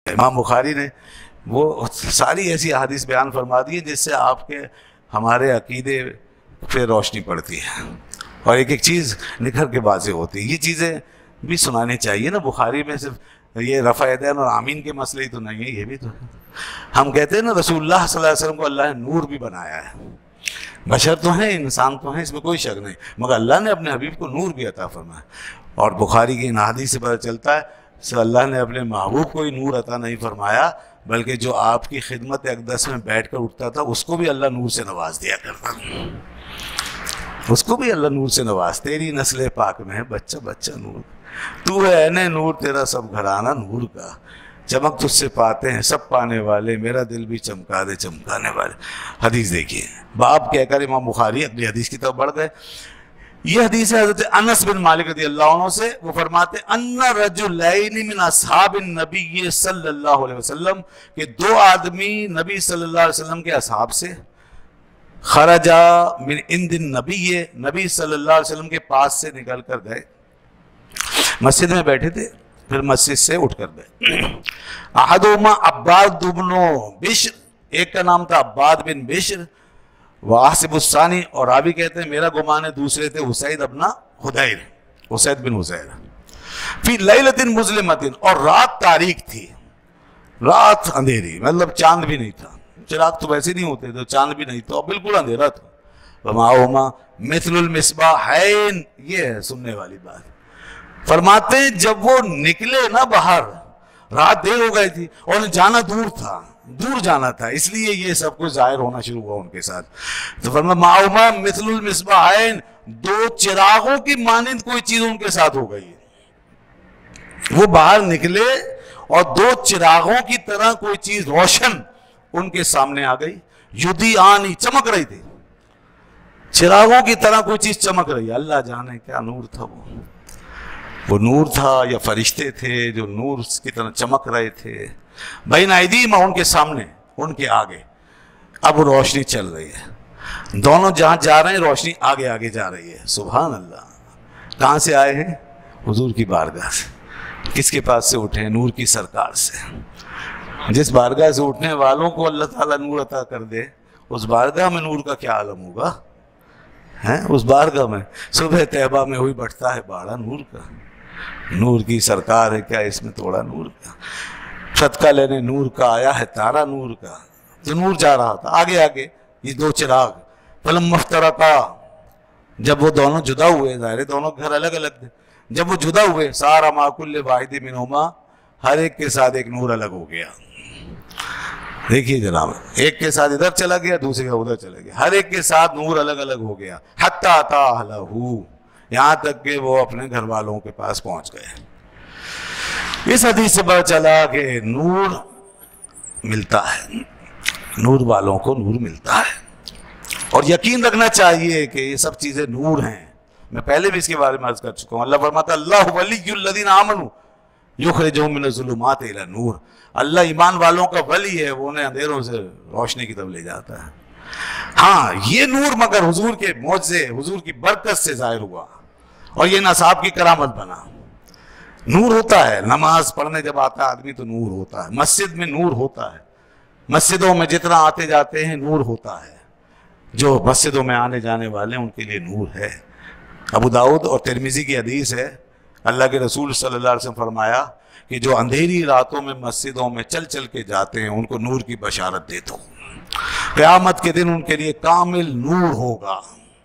امام بخاری نے وہ ساری ایسی احادیث بیان فرما دی جس سے آپ کے ہمارے عقیدے پہ روشنی پڑتی ہے اور ایک ایک چیز نکھر کے واضح ہوتی ہے. یہ چیزیں بھی سنانی چاہیے نا. بخاری میں صرف یہ رفع یدین اور آمین کے مسئلے ہی تو نہیں ہے, یہ بھی تو ہے. ہم کہتے ہیں نا رسول اللہ صلی اللہ علیہ وسلم کو اللہ نے نور بھی بنایا ہے. بشر تو ہیں, انسان تو ہیں, اس میں کوئی شک نہیں, مگر اللہ نے اپنے حبیب کو نور بھی عطا فرمایا. اور بخاری کی ان احادیث سے پتہ چلتا ہے کہ اللہ نے اپنے محبوب کو ہی نور عطا نہیں فرمایا, بلکہ جو آپ کی خدمت اقدس میں بیٹھ کر اٹھتا تھا اس کو بھی اللہ نور سے نواز دیا کرتا, اس کو بھی اللہ نور سے نواز. تیری نسل پاک میں ہے بچہ بچہ نور, تو ہے عین نور, تیرا سب گھرانہ نور کا, چمک تجھ سے پاتے ہیں سب پانے والے, میرا دل بھی چمکا دے چمکانے والے. حدیث دیکھیے, باب کہہ کر امام بخاری اگلی حدیث کی طرف بڑھ گئے. یہ حدیث ہے حضرت انس بن مالک رضی اللہ عنہ سے. وہ فرماتے ان رجلین من اصحاب النبی صلی اللہ علیہ وسلم, کہ دو آدمی نبی صلی اللہ علیہ وسلم کے اصحاب سے, خرجا من عند النبی, نبی صلی اللہ علیہ وسلم کے پاس سے نکل کر گئے. مسجد میں بیٹھے تھے, پھر مسجد سے اٹھ کر گئے. احدہما عباد بن بشر, ایک کا نام تھا عباد بن بشر, واحسب الثانی, اور راوی کہتے ہیں میرا گمان ہے دوسرے تھے اسید ابن حدیر, اسید بن حدیر. فی لیلۃ مظلمۃ, اور رات تاریک تھی, رات اندھیری, مطلب چاند بھی نہیں تھا, چراغ تو ویسے نہیں ہوتے تو چاند بھی نہیں تھا, بالکل اندھیرا تھا. ومعہما مثل المصباحین, یہ ہے سننے والی بات. فرماتے ہیں جب وہ نکلے نا باہر, رات دیر ہو گئی تھی اور جانا دور تھا, دور جانا تھا, اس لیے یہ سب کچھ ظاہر ہونا شروع ہوا ان کے ساتھ. تو فرمایا معہما مثل المصباحین, دو چراغوں کی مانند کوئی چیز ان کے ساتھ ہو گئی. وہ باہر نکلے اور دو چراغوں کی طرح کوئی چیز روشن ان کے سامنے آ گئی. یضیئان, چمک رہی تھی, چراغوں کی طرح کوئی چیز چمک رہی ہے. اللہ جانے کیا نور تھا وہ نور تھا یا فرشتے تھے جو نور کی طرح چمک رہے تھے. بین ایدیہم, ان کے سامنے, ان کے آگے. اب روشنی چل رہی ہے, دونوں جہاں جا رہے ہیں روشنی آگے آگے جا رہی ہے. سبحان اللہ. کہاں سے آئے ہیں؟ حضور کی بارگاہ سے. کس کے پاس سے اٹھے ہیں؟ نور کی سرکار سے. جس بارگاہ سے اٹھنے والوں کو اللہ تعالیٰ نور عطا کر دے, اس بارگاہ میں نور کا کیا عالم ہوگا ہیں. اس بارگاہ میں صبح طیبہ میں ہوئی بٹھتا ہے باڑا نور کا, نور کی سرکار ہے کیا اس میں تھوڑا نور کا. صدقہ لینے نور کا آیا ہے تارا نور کا. تو نور جا رہا تھا آگے آگے, یہ دو چراغ. فلما افترقا, جب وہ دونوں جدا ہوئے, ظاہر دونوں گھر الگ الگ تھے, جب وہ جدا ہوئے, سارا ما کل واحد منہما, ہر ایک کے ساتھ ایک نور الگ ہو گیا. دیکھیے جناب, ایک کے ساتھ ادھر چلا گیا, دوسرے کا ادھر چلا گیا, ہر ایک کے ساتھ نور الگ الگ ہو گیا. حتی اتی اہلہ, یہاں تک کہ وہ اپنے گھر والوں کے پاس پہنچ گئے. اس حدیث سے پتہ چلا کہ نور ملتا ہے, نور والوں کو نور ملتا ہے. اور یقین رکھنا چاہیے کہ یہ سب چیزیں نور ہیں. میں پہلے بھی اس کے بارے میں عرض کر چکا ہوں. اللہ فرماتا ہے اللہ ولی الذین آمنوا یخرجہم من الظلمات الی النور. اللہ ایمان والوں کا ولی ہے, وہ انہیں اندھیروں سے روشنی کی طرف لے جاتا ہے. ہاں یہ نور مگر حضور کے معجزے, حضور کی برکت سے ظاہر ہوا, اور یہ نصاب کی کرامت بنا. نور ہوتا ہے, نماز پڑھنے جب آتا ہے آدمی تو نور ہوتا ہے, مسجد میں نور ہوتا ہے, مسجدوں میں جتنا آتے جاتے ہیں نور ہوتا ہے. جو مسجدوں میں آنے جانے والے ہیں ان کے لیے نور ہے. ابو داؤد اور ترمذی کی حدیث ہے, اللہ کے رسول صلی اللہ علیہ وسلم فرمایا کہ جو اندھیری راتوں میں مسجدوں میں چل چل کے جاتے ہیں ان کو نور کی بشارت دے دو, قیامت کے دن ان کے لیے کامل نور ہوگا.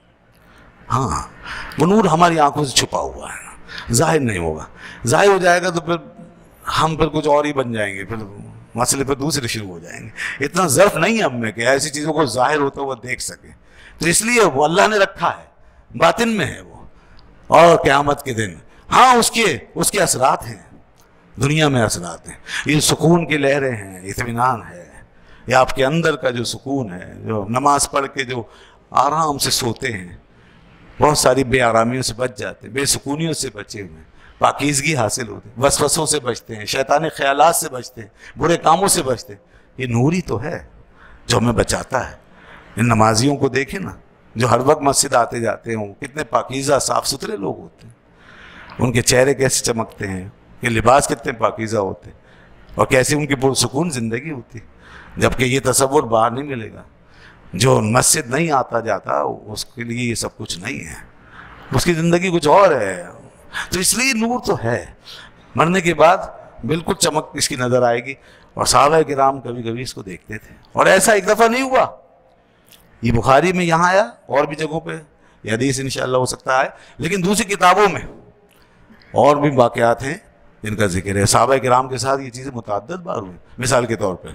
ہاں وہ نور ہماری آنکھوں سے چھپا ہوا ہے, ظاہر نہیں ہوگا. ظاہر ہو جائے گا تو پھر ہم پھر کچھ اور ہی بن جائیں گے, پھر مسئلے پھر دوسرے شروع ہو جائیں گے. اتنا ظرف نہیں ہے ہم میں کہ ایسی چیزوں کو ظاہر ہوتا ہوا دیکھ سکیں. تو اس لیے وہ اللہ نے رکھا ہے, باطن میں ہے وہ. اور قیامت کے دن ہاں اس کے اثرات ہیں, دنیا میں اثرات ہیں. یہ سکون کی لہریں ہیں, اطمینان ہے, یہ آپ کے اندر کا جو سکون ہے, جو نماز پڑھ کے جو آرام سے سوتے ہیں, بہت ساری بے آرامیوں سے بچ جاتے ہیں, بے سکونیوں سے بچے ہوئے ہیں, پاکیزگی حاصل ہوتی ہے, وسوسوں سے بچتے ہیں, شیطانی خیالات سے بچتے ہیں, برے کاموں سے بچتے ہیں. یہ نور ہی تو ہے جو ہمیں بچاتا ہے. ان نمازیوں کو دیکھیں نا, جو ہر وقت مسجد آتے جاتے ہوں, کتنے پاکیزہ صاف ستھرے لوگ ہوتے ہیں, ان کے چہرے کیسے چمکتے ہیں, یہ لباس کتنے پاکیزہ ہوتے ہیں. اور کیسی ان کی پرسکون زندگی ہوتی، جبکہ یہ تصور باہر نہیں ملے گا. جو مسجد نہیں آتا جاتا اس کے لیے یہ سب کچھ نہیں ہے، اس کی زندگی کچھ اور ہے. تو اس لیے نور تو ہے، مرنے کے بعد بالکل چمک اس کی نظر آئے گی. اور صحابہ کرام کبھی کبھی اس کو دیکھتے تھے. اور ایسا ایک دفعہ نہیں ہوا، یہ بخاری میں یہاں آیا، اور بھی جگہوں پہ یہ حدیث انشاءاللہ ہو سکتا ہے، لیکن دوسری کتابوں میں اور بھی واقعات ہیں جن کا ذکر ہے. صحابہ کرام کے ساتھ یہ چیزیں متعدد بار ہوئی. مثال کے طور پہ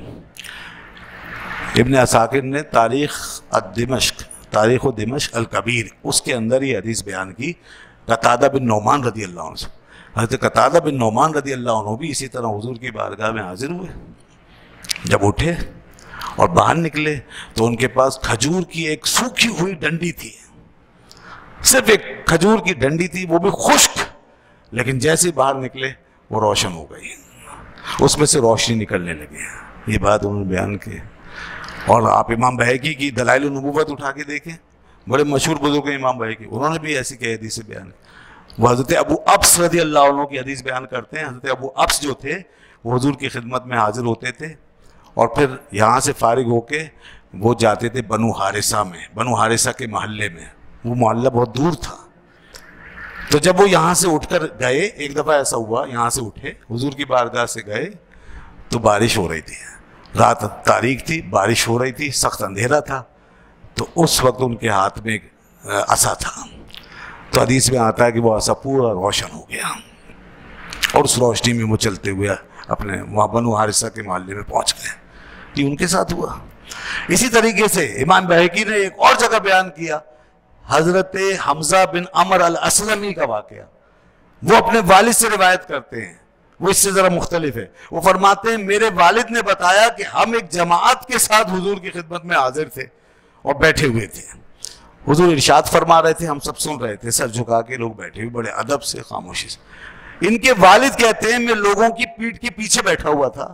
ابن عساکر نے تاریخ دمشق الکبیر، اس کے اندر یہ حدیث بیان کی قتادہ بن نعمان رضی اللہ عنہ سے. حضرت قتادہ بن نعمان رضی اللہ عنہ بھی اسی طرح حضور کی بارگاہ میں حاضر ہوئے. جب اٹھے اور باہر نکلے تو ان کے پاس کھجور کی ایک سوکھی ہوئی ڈنڈی تھی، صرف ایک کھجور کی ڈنڈی تھی، وہ بھی خشک، لیکن جیسے باہر نکلے وہ روشن ہو گئی، اس میں سے روشنی نکلنے لگی. یہ بات انہوں نے بیان کی. اور آپ امام بہقی کی دلائل النبوت اٹھا کے دیکھیں، بڑے مشہور بزرگ ہیں امام بہقی، انہوں نے بھی ایسی کہ حدیث بیان کی. وہ حضرت ابو ابس رضی اللہ عنہ کی حدیث بیان کرتے ہیں. حضرت ابو ابس جو تھے وہ حضور کی خدمت میں حاضر ہوتے تھے، اور پھر یہاں سے فارغ ہو کے وہ جاتے تھے بنو حارثہ میں، بنو حارثہ کے محلے میں. وہ محلہ بہت دور تھا. تو جب وہ یہاں سے اٹھ کر گئے، ایک دفعہ ایسا ہوا یہاں سے اٹھے حضور کی بارگاہ سے گئے تو بارش ہو رہی تھی، رات تاریک تھی، بارش ہو رہی تھی، سخت اندھیرا تھا. تو اس وقت ان کے ہاتھ میں ایک عصا تھا. تو حدیث میں آتا ہے کہ وہ عصا پورا روشن ہو گیا، اور اس روشنی میں وہ چلتے ہوئے اپنے وہاں بنو حارثہ کے محلے میں پہنچ گئے. یہ ان کے ساتھ ہوا. اسی طریقے سے امام بہقی نے ایک اور جگہ بیان کیا حضرت حمزہ بن عمر الاسلمی کا واقعہ. وہ اپنے والد سے روایت کرتے ہیں، وہ اس سے ذرا مختلف ہے. وہ فرماتے ہیں میرے والد نے بتایا کہ ہم ایک جماعت کے ساتھ حضور کی خدمت میں حاضر تھے اور بیٹھے ہوئے تھے. حضور ارشاد فرما رہے تھے، ہم سب سن رہے تھے، سر جھکا کے لوگ بیٹھے ہوئے بڑے ادب سے، خاموشی سے. ان کے والد کہتے ہیں میں لوگوں کی پیٹھ کے پیچھے بیٹھا ہوا تھا،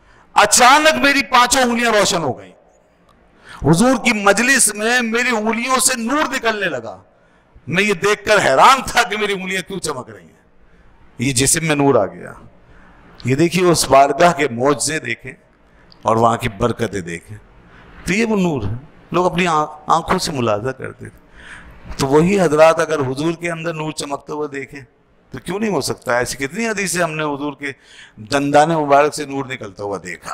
اچانک میری 5 انگلیاں روشن ہو گئیں. حضور کی مجلس میں میری انگلیوں سے نور نکلنے لگا. میں یہ دیکھ کر حیران تھا کہ میری انگلیاں کیوں چمک رہی ہیں. یہ جسم میں نور آ گیا. یہ دیکھیے اس بارگاہ کے معجزے دیکھیں اور وہاں کی برکتیں دیکھیں. تو یہ وہ نور ہے، لوگ اپنی آنکھوں سے ملاحظہ کرتے تھے. تو وہی حضرات اگر حضور کے اندر نور چمکتا ہوا دیکھیں تو کیوں نہیں ہو سکتا؟ ایسی کتنی حدیثیں ہم نے حضور کے دندان مبارک سے نور نکلتا ہوا دیکھا.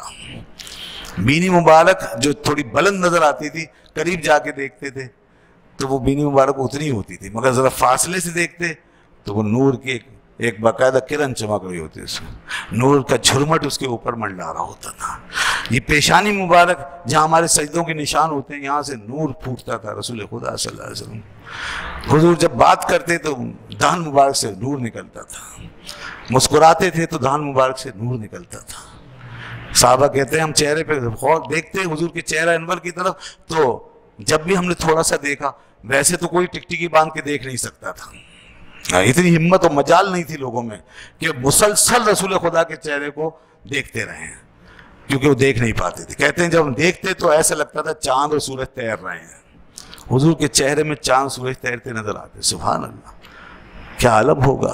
بینی مبارک جو تھوڑی بلند نظر آتی تھی، قریب جا کے دیکھتے تھے تو وہ بینی مبارک اتنی ہوتی تھی، مگر ذرا فاصلے سے دیکھتے تو وہ نور کی ایک باقاعدہ کرن چمک رہی ہوتی، اس میں نور کا جھرمٹ اس کے اوپر منڈا رہا ہوتا تھا. یہ پیشانی مبارک جہاں ہمارے سجدوں کے نشان ہوتے ہیں، یہاں سے نور پھوٹتا تھا. رسول خدا صلی اللہ علیہ وسلم حضور جب بات کرتے تو دہن مبارک سے نور نکلتا تھا، مسکراتے تھے تو دہن مبارک سے نور نکلتا تھا. صحابہ کہتے ہیں ہم چہرے پہ غور دیکھتے حضور کے چہرہ انور کی طرف، تو جب بھی ہم نے تھوڑا سا دیکھا، ویسے تو کوئی ٹکٹکی باندھ کے دیکھ نہیں سکتا تھا، اتنی ہمت و مجال نہیں تھی لوگوں میں کہ مسلسل رسول خدا کے چہرے کو دیکھتے رہیں، کیونکہ وہ دیکھ نہیں پاتے تھے. کہتے ہیں جب ہم دیکھتے تو ایسا لگتا تھا چاند اور سورج تیر رہے ہیں. حضور کے چہرے میں چاند سورج تیرتے نظر آتے. سبحان اللہ، کیا عالم ہوگا،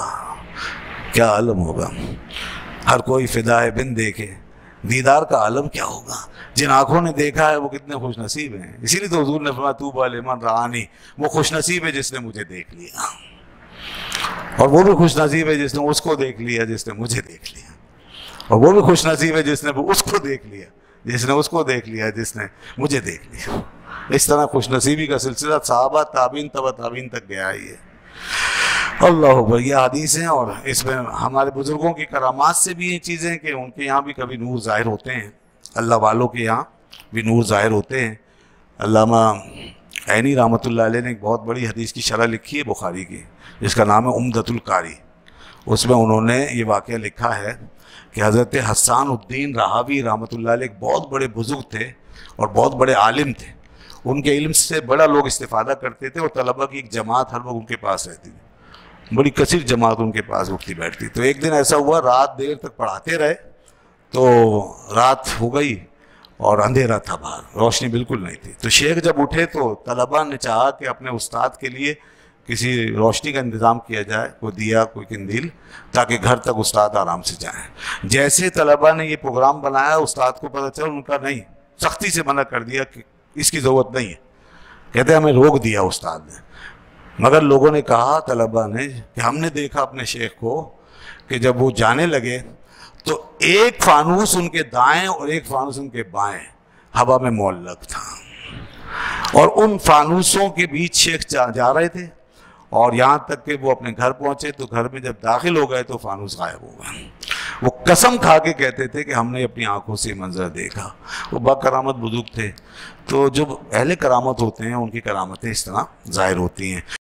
کیا عالم ہوگا. ہر کوئی فدائے بن دیکھے، دیدار کا عالم کیا ہوگا. جن آنکھوں نے دیکھا ہے وہ کتنے خوش نصیب ہیں. اسی لیے تو حضور نے فرمایا طوبی لمن رآنی، وہ خوش نصیب ہے جس نے مجھے دیکھ لیا، اور وہ بھی خوش نصیب ہے جس نے اس کو دیکھ لیا جس نے مجھے دیکھ لیا، اور وہ بھی خوش نصیب ہے جس نے اس کو دیکھ لیا جس نے اس کو دیکھ لیا جس نے مجھے دیکھ لیا. اس طرح خوش نصیبی کا سلسلہ صحابہ تابعین تبع تابعین تک گیا ہی ہے. اللہ اکبر. یہ حدیث ہیں، اور اس میں ہمارے بزرگوں کی کرامات سے بھی یہ چیزیں کہ ان کے یہاں بھی کبھی نور ظاہر ہوتے ہیں، اللہ والوں کے یہاں بھی نور ظاہر ہوتے ہیں. علامہ عینی رحمۃ اللہ علیہ نے ایک بہت بڑی حدیث کی شرح لکھی ہے بخاری کی، جس کا نام ہے عمدۃ القاری. اس میں انہوں نے یہ واقعہ لکھا ہے کہ حضرت حسان الدین رہاوی رحمۃ اللہ علیہ ایک بہت بڑے بزرگ تھے اور بہت بڑے عالم تھے. ان کے علم سے بڑا لوگ استفادہ کرتے تھے، اور طلبہ کی ایک جماعت ہر وقت ان کے پاس رہتی تھی، بڑی کثیر جماعت ان کے پاس اٹھتی بیٹھتی. تو ایک دن ایسا ہوا، رات دیر تک پڑھاتے رہے تو رات ہو گئی اور اندھیرا تھا، باہر روشنی بالکل نہیں تھی. تو شیخ جب اٹھے تو طلبہ نے چاہا کہ اپنے استاد کے لیے کسی روشنی کا انتظام کیا جائے، کوئی دیا، کوئی قندیل، تاکہ گھر تک استاد آرام سے جائیں۔ جیسے طلباء نے یہ پروگرام بنایا، استاد کو پتہ چلا، ان کا نہیں، سختی سے منع کر دیا کہ اس کی ضرورت نہیں ہے، کہتے ہمیں روک دیا استاد نے۔ مگر لوگوں نے کہا، طلباء نے، کہ ہم نے دیکھا اپنے شیخ کو کہ جب وہ جانے لگے تو ایک فانوس ان کے دائیں اور ایک فانوس ان کے بائیں ہوا میں معلق تھا، اور ان فانوسوں کے بیچ شیخ جا رہے تھے، اور یہاں تک کہ وہ اپنے گھر پہنچے تو گھر میں جب داخل ہو گئے تو فانوس غائب ہو گئے۔ وہ قسم کھا کے کہتے تھے کہ ہم نے اپنی آنکھوں سے منظر دیکھا۔ وہ با کرامت بزرگ تھے، تو جو اہل کرامت ہوتے ہیں ان کی کرامتیں اس طرح ظاہر ہوتی ہیں۔